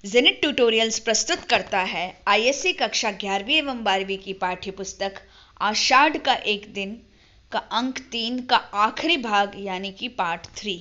Zenit tutorials प्रस्तुत करता है आईएससी कक्षा 11वीं एवं 12वीं की पाठ्य पुस्तक आषाढ़ का एक दिन का अंक 3 का आखिरी भाग यानी कि पार्ट 3।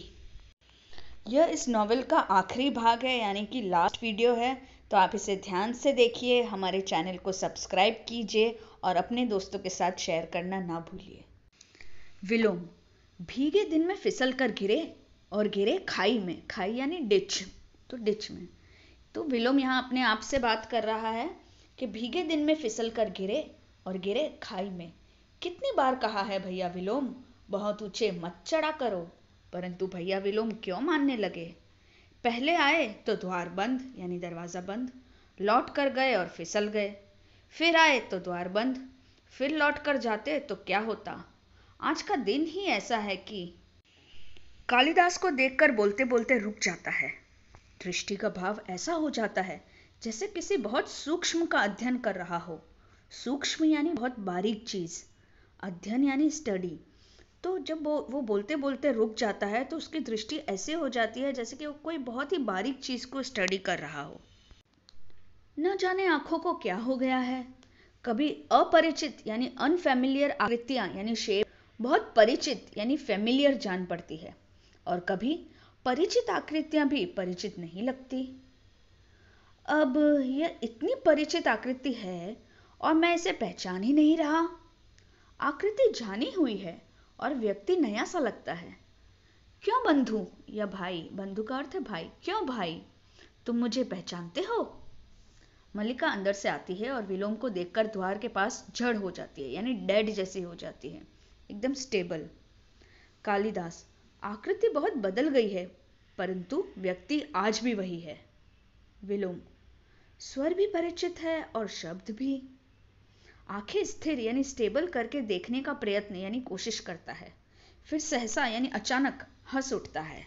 यह इस नॉवेल का आखिरी भाग है यानी कि लास्ट वीडियो है, तो आप इसे ध्यान से देखिए। हमारे चैनल को सब्सक्राइब कीजिए और अपने दोस्तों के साथ शेयर करना ना भूलिए। विलोम भीगे दिन में फिसल कर गिरे और गिरे खाई में। खाई यानी डिच, तो डिच में। तो विलोम यहाँ अपने आप से बात कर रहा है कि भीगे दिन में फिसल कर गिरे और गिरे खाई में। कितनी बार कहा है भैया विलोम, बहुत ऊंचे मत चढ़ा करो, परंतु भैया विलोम क्यों मानने लगे। पहले आए तो द्वार बंद यानी दरवाज़ा बंद, लौट कर गए और फिसल गए। फिर आए तो द्वार बंद, फिर लौट कर जाते तो क्या होता। आज का दिन ही ऐसा है कि कालिदास को देखकर बोलते बोलते रुक जाता है। दृष्टि का भाव ऐसा हो जाता है जैसे किसी बहुत सूक्ष्म का अध्ययन कर रहा हो। सूक्ष्म यानी बहुत बारीक चीज, अध्ययन यानी स्टडी। तो जब वो बोलते बोलते रुक जाता है तो उसकी दृष्टि ऐसे हो जाती है जैसे कि वो कोई बहुत ही बारीक चीज को स्टडी कर रहा हो। न जाने आंखों को क्या हो गया है। कभी अपरिचित यानी अनफेमिलियर आकृतियां यानी शेप बहुत परिचित यानी फेमिलियर जान पड़ती है, और कभी परिचित आकृतियां भी परिचित नहीं लगती। अब यह इतनी परिचित आकृति है और मैं इसे पहचान ही नहीं रहा। आकृति जानी हुई है और व्यक्ति नया सा लगता है। क्यों बंधु या भाई, बंधु का अर्थ है भाई, क्यों भाई तुम मुझे पहचानते हो। मल्लिका अंदर से आती है और विलोम को देखकर द्वार के पास जड़ हो जाती है यानी डेड जैसी हो जाती है, एकदम स्टेबल। कालिदास आकृति बहुत बदल गई है परंतु व्यक्ति आज भी वही है। विलोम स्वर भी परिचित है और शब्द भी। आंखें स्थिर यानी स्टेबल करके देखने का प्रयत्न यानी कोशिश करता है, फिर सहसा यानी अचानक हंस उठता है।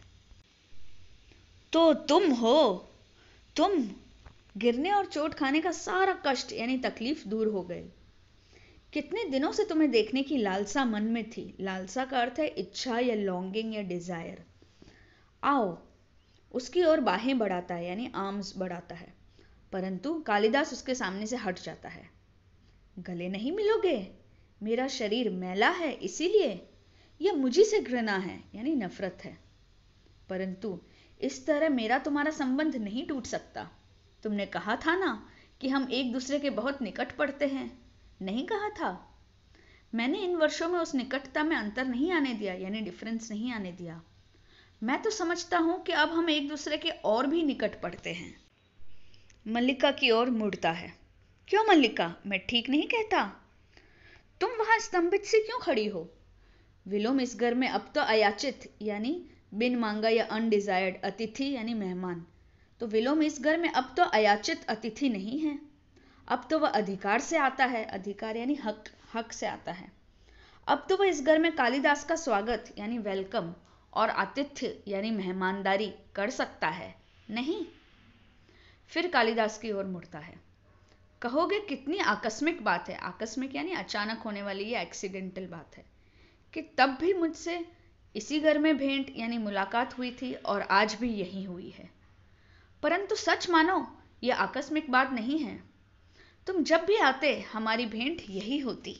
तो तुम हो, तुम। गिरने और चोट खाने का सारा कष्ट यानी तकलीफ दूर हो गई। कितने दिनों से तुम्हें देखने की लालसा मन में थी। लालसा का अर्थ है इच्छा या लॉन्गिंग या डिजायर। आओ, उसकी ओर बाहें बढ़ाता है यानी आर्म्स बढ़ाता है, परंतु कालिदास उसके सामने से हट जाता है। गले नहीं मिलोगे, मेरा शरीर मैला है इसीलिए, या मुझी से घृणा है यानी नफरत है। परंतु इस तरह मेरा तुम्हारा संबंध नहीं टूट सकता। तुमने कहा था ना कि हम एक दूसरे के बहुत निकट पड़ते हैं, नहीं कहा था। मैंने इन वर्षों में उस निकटता में अंतर नहीं आने दिया यानी डिफरेंस नहीं आने दिया। मैं तो समझता हूं कि अब हम एक दूसरे के और भी निकट पड़ते हैं। मल्लिका की ओर मुड़ता है। क्यों मल्लिका, मैं ठीक नहीं कहता। तुम वहां स्तंभित सी क्यों खड़ी हो। विलोम इस घर में अब तो अयाचित यानी बिन मांगा या अनडिजायर्ड अतिथि यानी मेहमान। तो विलोम इस घर में अब तो अयाचित अतिथि नहीं है, अब तो वह अधिकार से आता है। अधिकार यानी हक, हक से आता है। अब तो वह इस घर में कालिदास का स्वागत यानी वेलकम और आतिथ्य यानी मेहमानदारी कर सकता है, नहीं। फिर कालिदास की ओर मुड़ता है। कहोगे कितनी आकस्मिक बात है। आकस्मिक यानी अचानक होने वाली ये एक्सीडेंटल बात है कि तब भी मुझसे इसी घर में भेंट यानी मुलाकात हुई थी और आज भी यही हुई है। परंतु सच मानो यह आकस्मिक बात नहीं है। तुम जब भी आते हमारी भेंट यही होती।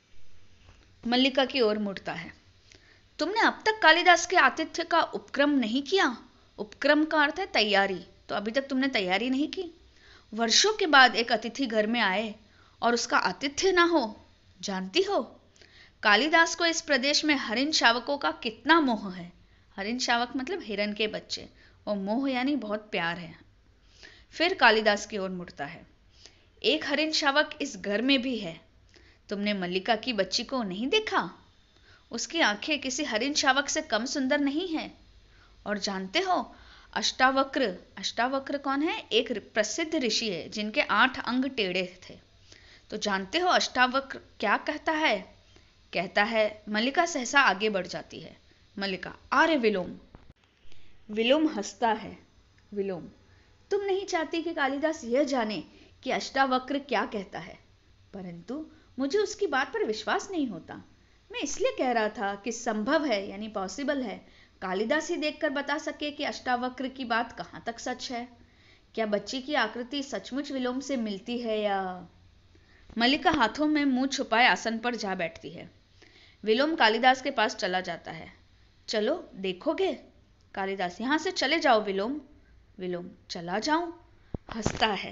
मल्लिका की ओर मुड़ता है। तुमने अब तक कालिदास के आतिथ्य का उपक्रम नहीं किया। उपक्रम का अर्थ है तैयारी, तो अभी तक तुमने तैयारी नहीं की। वर्षों के बाद एक अतिथि घर में आए और उसका आतिथ्य ना हो। जानती हो कालिदास को इस प्रदेश में हरिण शावकों का कितना मोह है। हरिण शावक मतलब हिरन के बच्चे, और मोह यानी बहुत प्यार है। फिर कालिदास की ओर मुड़ता है। एक हरिण शावक इस घर में भी है। तुमने मल्लिका की बच्ची को नहीं देखा। उसकी आंखें किसी हरिण शावक से कम सुंदर नहीं है। और जानते हो अष्टावक्र, अष्टावक्र कौन है, एक प्रसिद्ध ऋषि है जिनके 8 अंग टेढ़े थे। तो जानते हो अष्टावक्र क्या कहता है। कहता है, मल्लिका सहसा आगे बढ़ जाती है। मल्लिका, आरे विलोम। विलोम हंसता है। विलोम, तुम नहीं चाहती कि कालिदास यह जाने कि अष्टावक्र क्या कहता है, परंतु मुझे उसकी बात पर विश्वास नहीं होता। मैं इसलिए कह रहा था कि संभव है यानी पॉसिबल है कालिदास ही देखकर बता सके कि अष्टावक्र की बात कहाँ तक सच है। क्या बच्ची की आकृति सचमुच विलोम से मिलती है या? मल्लिका हाथों में मुंह छुपाए आसन पर जा बैठती है। विलोम कालिदास के पास चला जाता है। चलो देखोगे? कालिदास, यहां से चले जाओ विलोम। विलोम, चला जाऊं? हंसता है।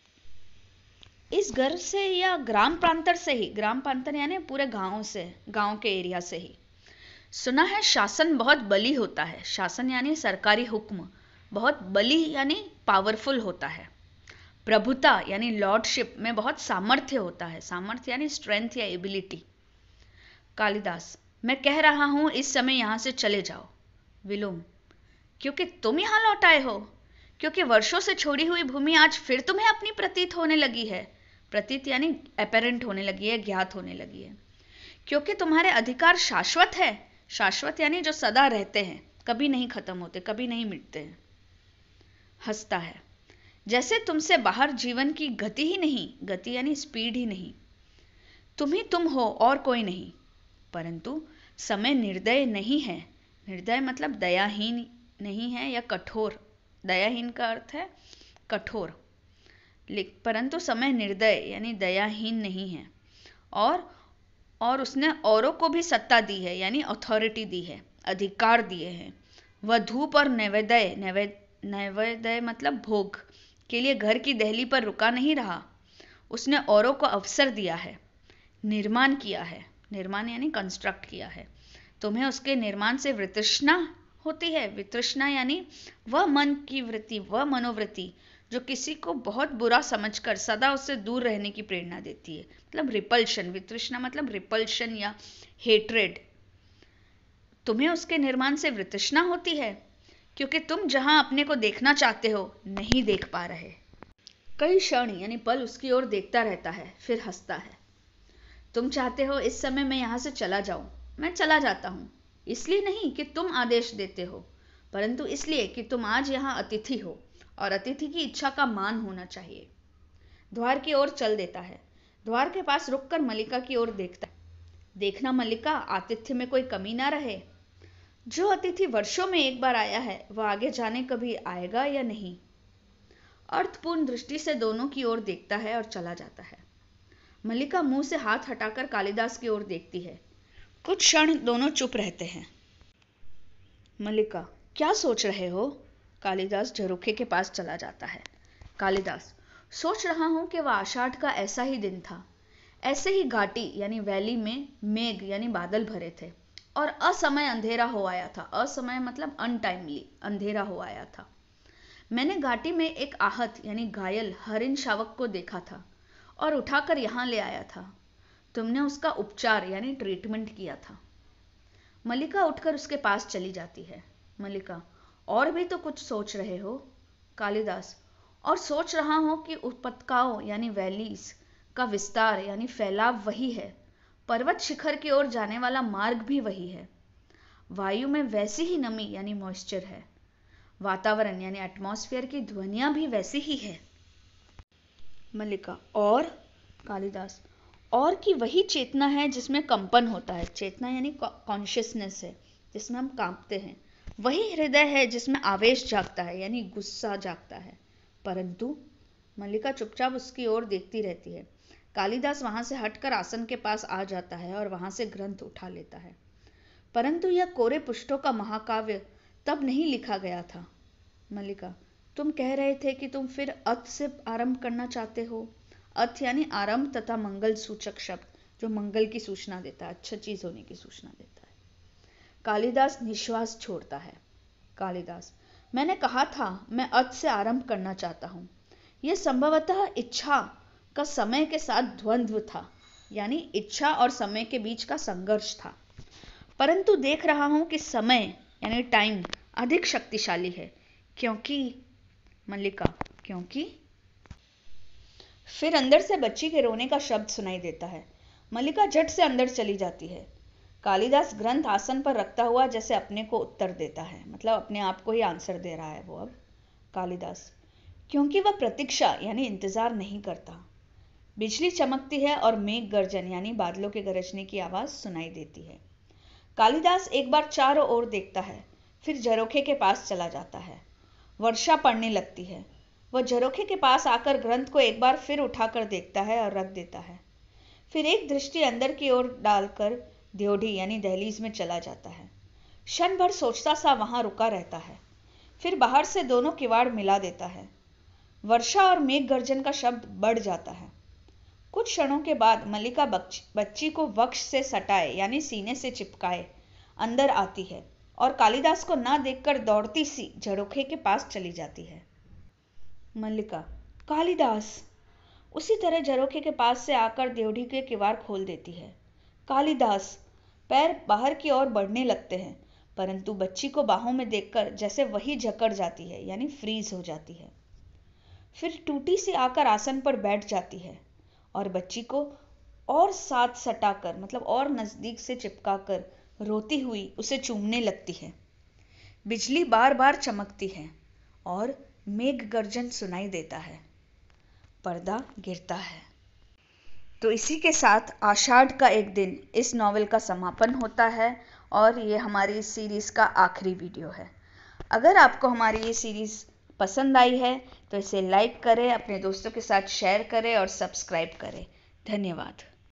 इस घर से या ग्राम प्रांतर से ही? ग्राम प्रांतर यानी पूरे गांव से, गांव के एरिया से ही। सुना है शासन बहुत बली होता है। शासन यानी सरकारी हुक्म बहुत बली यानी पावरफुल होता है। प्रभुता यानी लॉर्डशिप में बहुत सामर्थ्य होता है। सामर्थ्य यानी स्ट्रेंथ या एबिलिटी। कालिदास, मैं कह रहा हूं इस समय यहां से चले जाओ। विलोम, क्योंकि तुम यहां लौट आए हो? क्योंकि वर्षों से छोड़ी हुई भूमि आज फिर तुम्हें अपनी प्रतीत होने लगी है। प्रतीत यानी अपेरेंट होने लगी है, ज्ञात होने लगी है। क्योंकि तुम्हारे अधिकार शाश्वत है। शाश्वत यानी जो सदा रहते हैं, कभी नहीं खत्म होते, कभी नहीं मिटते हैं। हंसता है। जैसे तुमसे बाहर जीवन की गति ही नहीं। गति यानी स्पीड ही नहीं। तुम ही तुम हो और कोई नहीं। परंतु समय निर्दय नहीं है। निर्दय मतलब दयाहीन नहीं है या कठोर। दयाहीन का अर्थ है कठोर। परंतु समय निर्दय यानी दयाहीन नहीं है। और उसने औरों को भी सत्ता दी है यानी अथॉरिटी दी है, अधिकार दिए हैं। वह धूप और नैवेद्य मतलब भोग के लिए घर की दहली पर रुका नहीं रहा। उसने औरों को अवसर दिया है, निर्माण किया है। निर्माण यानी कंस्ट्रक्ट किया है। तुम्हें उसके निर्माण से वितृष्णा होती है। वितृष्णा यानी वह मन की वृत्ति, वह मनोवृत्ति जो किसी को बहुत बुरा समझकर सदा उससे दूर रहने की प्रेरणा देती है, मतलब रिपल्शन। वितृष्णा मतलब रिपल्शन या हेट्रेड। तुम्हें उसके निर्माण से वितृष्णा होती है क्योंकि तुम जहां अपने को देखना चाहते हो नहीं देख पा रहे। कई क्षण यानी पल उसकी ओर देखता रहता है, फिर हंसता है। तुम चाहते हो इस समय मैं यहां से चला जाऊं। मैं चला जाता हूं, इसलिए नहीं कि तुम आदेश देते हो, परंतु इसलिए कि तुम आज यहां अतिथि हो और अतिथि की इच्छा का मान होना चाहिए। द्वार की ओर चल देता है। द्वार के पास रुककर मल्लिका की ओर देखता है। देखना मल्लिका, आतिथ्य में कोई कमी ना रहे। जो अतिथि वर्षों में एक बार आया है वह आगे जाने कभी आएगा या नहीं। अर्थपूर्ण दृष्टि से दोनों की ओर देखता है और चला जाता है। मल्लिका मुंह से हाथ हटाकर कालिदास की ओर देखती है। कुछ क्षण दोनों चुप रहते हैं। मल्लिका, क्या सोच रहे हो? कालिदास झरोखे के पास चला जाता है। कालिदास, सोच रहा हूं कि वह आषाढ़ का ऐसा ही दिन था। ऐसे ही घाटी यानी वैली में मेघ यानी बादल भरे थे और असमय अंधेरा हो आया था। असमय मतलब अनटाइमली, अंधेरा हो आया था। मैंने घाटी में एक आहत यानी घायल हरिण शावक को देखा था और उठाकर यहां ले आया था। तुमने उसका उपचार यानी ट्रीटमेंट किया था। मल्लिका उठकर उसके पास चली जाती है। मल्लिका, और भी तो कुछ सोच रहे हो? कालिदास, और सोच रहा हूं कि उपत्यकाओं यानी वैलीज का विस्तार यानी फैलाव वही है। पर्वत शिखर की ओर जाने वाला मार्ग भी वही है। वायु में वैसी ही नमी यानी मॉइस्चर है। वातावरण यानी एटमॉस्फेयर की ध्वनियां भी वैसी ही है। मल्लिका, और? कालिदास, और कि वही चेतना है जिसमें कंपन होता है। चेतना यानी कॉन्शियसनेस है जिसमें हम कांपते हैं। वही हृदय है जिसमें आवेश जागता है यानी गुस्सा जागता है। परंतु मल्लिका चुपचाप उसकी ओर देखती रहती है। कालिदास वहां से हटकर आसन के पास आ जाता है और वहां से ग्रंथ उठा लेता है। परंतु यह कोरे पृष्ठों का महाकाव्य तब नहीं लिखा गया था। मल्लिका, तुम कह रहे थे कि तुम फिर अथ से आरंभ करना चाहते हो। अथ यानी आरंभ तथा मंगल सूचक शब्द जो मंगल की सूचना देता है, अच्छा चीज होने की सूचना देता है। कालिदास निश्वास छोड़ता है। कालिदास, मैंने कहा था मैं अथ से आरंभ करना चाहता हूं। यह संभवतः इच्छा का समय के साथ द्वंद्व था, यानी इच्छा और समय के बीच का संघर्ष था। परंतु देख रहा हूं कि समय यानी टाइम अधिक शक्तिशाली है, क्योंकि मल्लिका, क्योंकि फिर अंदर से बच्ची के रोने का शब्द सुनाई देता है। मल्लिका झट से अंदर चली जाती है। कालिदास ग्रंथ आसन पर रखता हुआ जैसे अपने को उत्तर देता है, मतलब अपने आप को ही आंसर दे रहा है वो अब। कालिदास, क्योंकि वह प्रतीक्षा यानी इंतजार नहीं करता। बिजली चमकती है और मेघ गर्जन यानी बादलों के गरजने की आवाज सुनाई देती है। कालिदास एक बार चारों ओर देखता है, फिर झरोखे के पास चला जाता है। वर्षा पड़ने लगती है। वह झरोखे के पास आकर ग्रंथ को एक बार फिर उठाकर देखता है और रख देता है। फिर एक दृष्टि अंदर की ओर डालकर ड्योढ़ी यानी दहलीज में चला जाता है। क्षण भर सोचता सा वहां रुका रहता है, फिर बाहर से दोनों किवाड़ मिला देता है। वर्षा और मेघ गर्जन का शब्द बढ़ जाता है। कुछ क्षणों के बाद मल्लिका बच्ची को वक्ष से सटाए यानी सीने से चिपकाए अंदर आती है और कालिदास को ना देखकर दौड़ती सी झरोखे के पास चली जाती है। मल्लिका, कालिदास! उसी तरह झरोखे के पास से आकर ड्योढ़ी के किवाड़ खोल देती है। कालिदास! पैर बाहर की ओर बढ़ने लगते हैं, परंतु बच्ची को बाहों में देखकर जैसे वही जकड़ जाती है यानी फ्रीज हो जाती है। फिर टूटी सी आकर आसन पर बैठ जाती है और बच्ची को और साथ सटाकर मतलब और नजदीक से चिपकाकर रोती हुई उसे चूमने लगती है। बिजली बार बार चमकती है और मेघ गर्जन सुनाई देता है। पर्दा गिरता है। तो इसी के साथ आषाढ़ का एक दिन इस नॉवेल का समापन होता है और ये हमारी इस सीरीज का आखिरी वीडियो है। अगर आपको हमारी ये सीरीज पसंद आई है तो इसे लाइक करें, अपने दोस्तों के साथ शेयर करें और सब्सक्राइब करें। धन्यवाद।